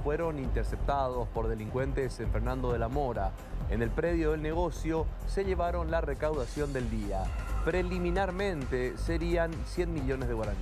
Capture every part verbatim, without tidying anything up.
fueron interceptados por delincuentes en Fernando de la Mora. En el predio del negocio se llevaron la recaudación del día. Preliminarmente serían cien millones de guaraníes.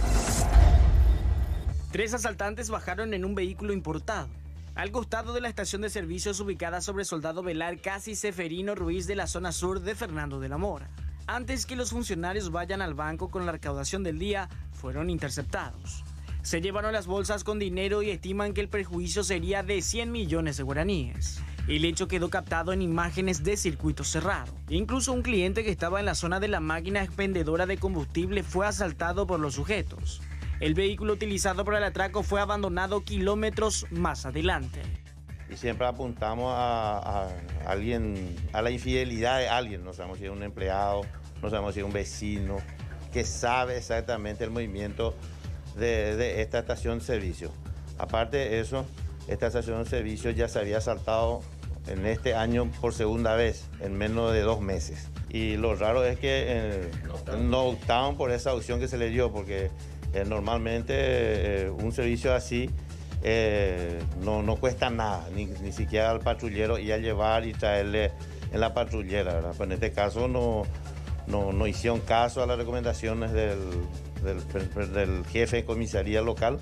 Tres asaltantes bajaron en un vehículo importado al costado de la estación de servicios ubicada sobre Soldado Velar, casi Seferino Ruiz, de la zona sur de Fernando de la Mora. Antes que los funcionarios vayan al banco con la recaudación del día, fueron interceptados. Se llevaron las bolsas con dinero y estiman que el perjuicio sería de cien millones de guaraníes. El hecho quedó captado en imágenes de circuito cerrado. Incluso un cliente que estaba en la zona de la máquina expendedora de combustible fue asaltado por los sujetos. El vehículo utilizado para el atraco fue abandonado kilómetros más adelante. Y siempre apuntamos a, a alguien, a la infidelidad de alguien. No sabemos si es un empleado, no sabemos si es un vecino, que sabe exactamente el movimiento de, de esta estación de servicio. Aparte de eso, esta estación de servicio ya se había asaltado en este año por segunda vez, en menos de dos meses. Y lo raro es que eh, no optaron por esa opción que se le dio, porque eh, normalmente eh, un servicio así eh, no, no cuesta nada, ni, ni siquiera al patrullero ir a llevar y traerle en la patrullera, ¿verdad? Pues en este caso no, no, no hicieron caso a las recomendaciones del, del, del jefe de comisaría local.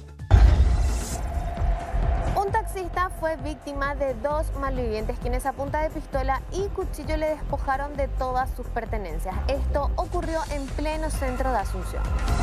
Un taxista fue víctima de dos malvivientes quienes a punta de pistola y cuchillo le despojaron de todas sus pertenencias. Esto ocurrió en pleno centro de Asunción.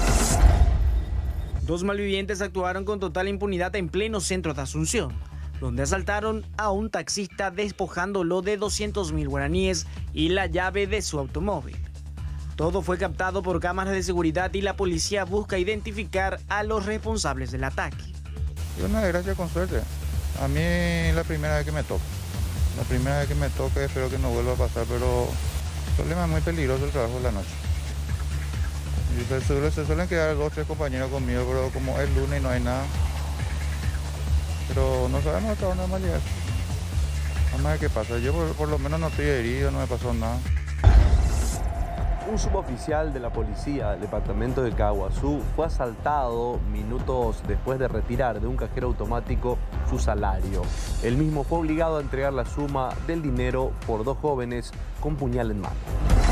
Dos malvivientes actuaron con total impunidad en pleno centro de Asunción, donde asaltaron a un taxista despojándolo de doscientos mil guaraníes y la llave de su automóvil. Todo fue captado por cámaras de seguridad y la policía busca identificar a los responsables del ataque. Es una desgracia con suerte. A mí es la primera vez que me toca. La primera vez que me toca, espero que no vuelva a pasar, pero el problema es muy peligroso el trabajo de la noche. Y se, suele, se suelen quedar dos o tres compañeros conmigo, pero como es lunes y no hay nada. Pero no sabemos hasta dónde vamos a llegar. Vamos a ver qué pasa. Yo por, por lo menos no estoy herido, no me pasó nada. Un suboficial de la policía del departamento de Caguazú fue asaltado minutos después de retirar de un cajero automático su salario. El mismo fue obligado a entregar la suma del dinero por dos jóvenes con puñal en mano.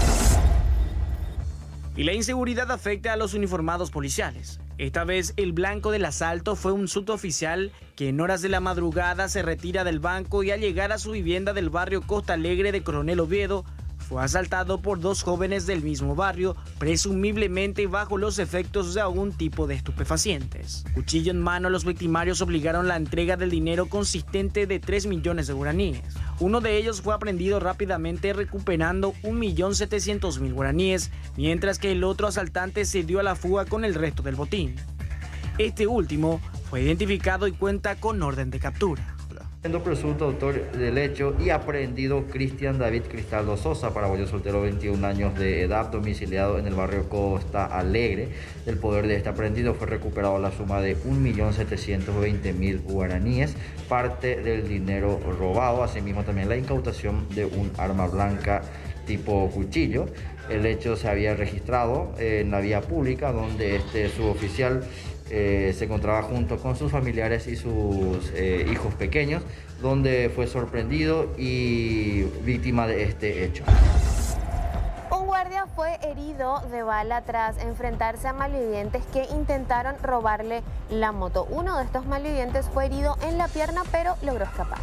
Y la inseguridad afecta a los uniformados policiales. Esta vez el blanco del asalto fue un suboficial que en horas de la madrugada se retira del banco y al llegar a su vivienda del barrio Costa Alegre de Coronel Oviedo, fue asaltado por dos jóvenes del mismo barrio, presumiblemente bajo los efectos de algún tipo de estupefacientes. Cuchillo en mano, los victimarios obligaron la entrega del dinero consistente de tres millones de guaraníes. Uno de ellos fue aprehendido rápidamente recuperando un millón setecientos mil guaraníes, mientras que el otro asaltante se dio a la fuga con el resto del botín. Este último fue identificado y cuenta con orden de captura. Siendo presunto autor del hecho y aprehendido Cristian David Cristaldo Sosa, paraguayo soltero, veintiún años de edad, domiciliado en el barrio Costa Alegre. Del poder de este aprehendido fue recuperado la suma de un millón setecientos veinte mil guaraníes, parte del dinero robado, asimismo también la incautación de un arma blanca tipo cuchillo. El hecho se había registrado en la vía pública, donde este suboficial Eh, se encontraba junto con sus familiares y sus eh, hijos pequeños, donde fue sorprendido y víctima de este hecho. Un guardia fue herido de bala tras enfrentarse a malvivientes que intentaron robarle la moto. Uno de estos malvivientes fue herido en la pierna, pero logró escapar.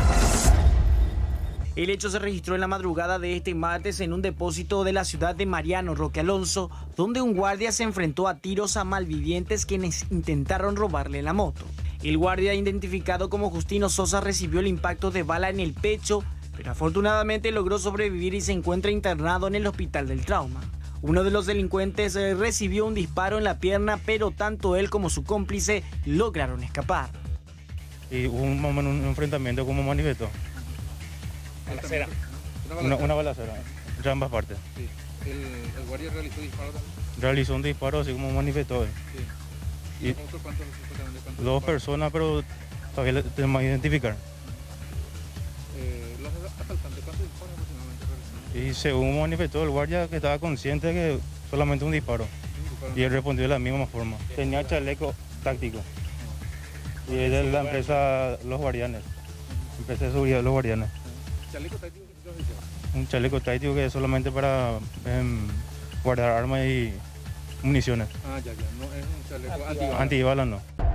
El hecho se registró en la madrugada de este martes en un depósito de la ciudad de Mariano Roque Alonso, donde un guardia se enfrentó a tiros a malvivientes quienes intentaron robarle la moto. El guardia, identificado como Justino Sosa, recibió el impacto de bala en el pecho, pero afortunadamente logró sobrevivir y se encuentra internado en el hospital del trauma. Uno de los delincuentes recibió un disparo en la pierna, pero tanto él como su cómplice lograron escapar. Y hubo un, un enfrentamiento como manifestó. Balacera. Una, una balacera, de ambas partes. Sí. ¿El, el guardia realizó disparo también? Realizó un disparo así como manifestó. Sí. ¿Y, ¿Y cuántos, cuántos, cuántos dos personas, pero todavía tenemos que identificar. Eh, ¿Los asaltantes cuántos disparos aproximadamente realizaron? Y según manifestó el guardia, que estaba consciente de que solamente un disparo. Un disparo. Y él respondió de la misma forma. Tenía chaleco táctico. Y es de la empresa Los Guardianes, empresa de seguridad de Los Guardianes. ¿Chaleco táctico qué os hicieron? Un chaleco táctico que es solamente para em, guardar armas y municiones. Ah, ya, ya, no es un chaleco antibala. Antibala no.